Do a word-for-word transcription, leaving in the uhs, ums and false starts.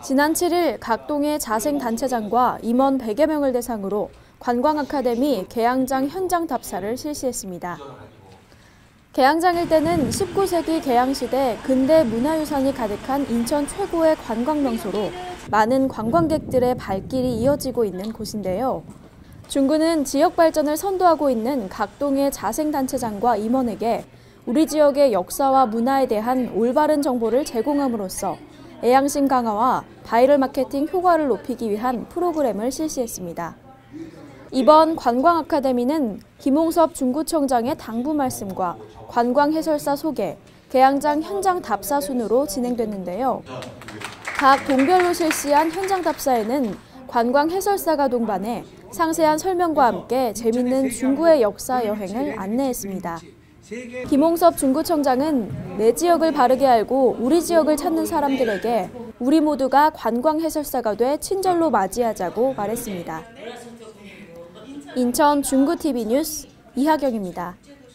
지난 칠 일 각동의 자생단체장과 임원 백여 명을 대상으로 관광아카데미 개항장 현장 답사를 실시했습니다. 개항장일 때는 십구 세기 개항시대 근대 문화유산이 가득한 인천 최고의 관광명소로 많은 관광객들의 발길이 이어지고 있는 곳인데요. 중구는 지역 발전을 선도하고 있는 각동의 자생단체장과 임원에게 우리 지역의 역사와 문화에 대한 올바른 정보를 제공함으로써 애양심 강화와 바이럴 마케팅 효과를 높이기 위한 프로그램을 실시했습니다. 이번 관광아카데미는 김홍섭 중구청장의 당부 말씀과 관광 해설사 소개, 개항장 현장 답사 순으로 진행됐는데요. 각 동별로 실시한 현장 답사에는 관광 해설사가 동반해 상세한 설명과 함께 재밌는 중구의 역사 여행을 안내했습니다. 김홍섭 중구청장은 내 지역을 바르게 알고 우리 지역을 찾는 사람들에게 우리 모두가 관광 해설사가 돼 친절로 맞이하자고 말했습니다. 인천 중구티비 뉴스 이하경입니다.